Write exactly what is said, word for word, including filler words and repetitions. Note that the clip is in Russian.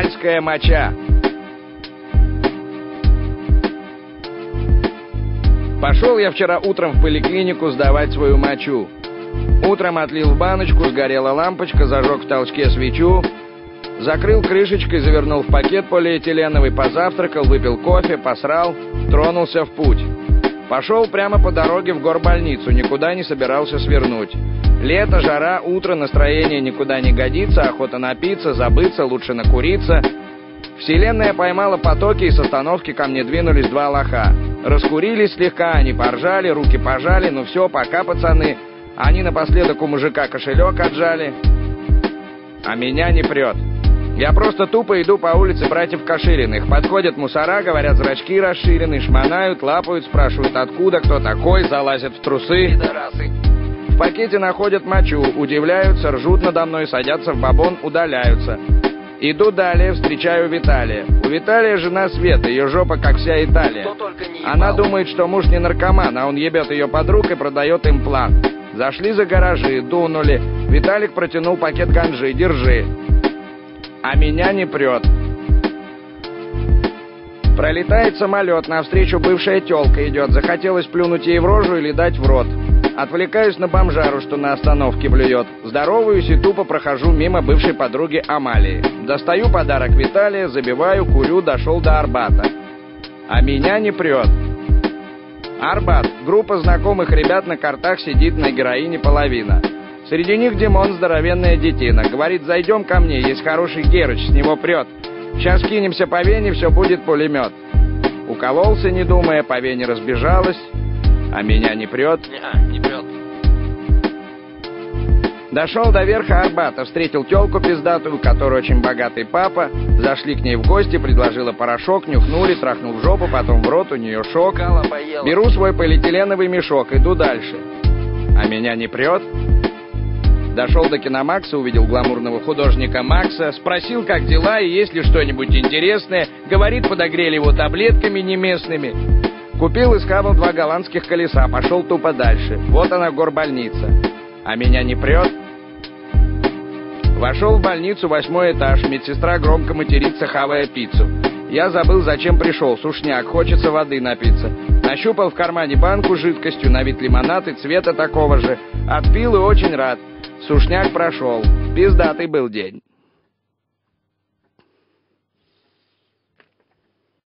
Уральская моча. Пошел я вчера утром в поликлинику сдавать свою мочу. Утром отлил в баночку, сгорела лампочка, зажег в толчке свечу, закрыл крышечкой, завернул в пакет полиэтиленовый, позавтракал, выпил кофе, посрал, тронулся в путь. Пошел прямо по дороге в горбольницу, никуда не собирался свернуть. Лето, жара, утро, настроение никуда не годится, охота напиться, забыться, лучше накуриться. Вселенная поймала потоки, и с остановки ко мне двинулись два лоха. Раскурились слегка, они поржали, руки пожали, ну все, пока, пацаны. Они напоследок у мужика кошелек отжали, а меня не прет. Я просто тупо иду по улице братьев Кашириных. Подходят мусора, говорят, зрачки расширены, шмонают, лапают, спрашивают, откуда, кто такой, залазят в трусы. Пидорасы. В пакете находят мочу, удивляются, ржут надо мной, садятся в бабон, удаляются. Иду далее, встречаю Виталия. У Виталия жена Света, ее жопа как вся Италия. Она думает, что муж не наркоман, а он ебет ее подруг и продает имплант. Зашли за гаражи, дунули. Виталик протянул пакет ганджи, держи. А меня не прет. Пролетает самолет, навстречу бывшая тёлка идет. Захотелось плюнуть ей в рожу или дать в рот. Отвлекаюсь на бомжару, что на остановке блюет. Здороваюсь и тупо прохожу мимо бывшей подруги Амалии. Достаю подарок Виталия, забиваю, курю, дошел до Арбата. А меня не прет. Арбат. Группа знакомых ребят на картах сидит, на героине половина. Среди них Димон, здоровенная детина. Говорит, зайдем ко мне, есть хороший Герыч, с него прет. Сейчас кинемся по Вене, все будет пулемет. Укололся, не думая, по Вене разбежалась. А меня не прет? Не, не прет. Дошел до верха Арбата, встретил тёлку пиздатую, которая очень богатый папа. Зашли к ней в гости, предложила порошок, нюхнули, трахнул в жопу, потом в рот, у нее шок. Беру свой полиэтиленовый мешок, иду дальше. А меня не прет? Дошел до Киномакса, увидел гламурного художника Макса, спросил, как дела и есть ли что-нибудь интересное. Говорит, подогрели его таблетками неместными. Купил и схавал два голландских колеса, пошел тупо дальше. Вот она, горбольница. А меня не прет? Вошел в больницу, восьмой этаж, медсестра громко матерится, хавая пиццу. Я забыл, зачем пришел, сушняк, хочется воды напиться. Нащупал в кармане банку с жидкостью, на вид лимонад и цвета такого же. Отпил и очень рад. Сушняк прошел. Пиздатый был день.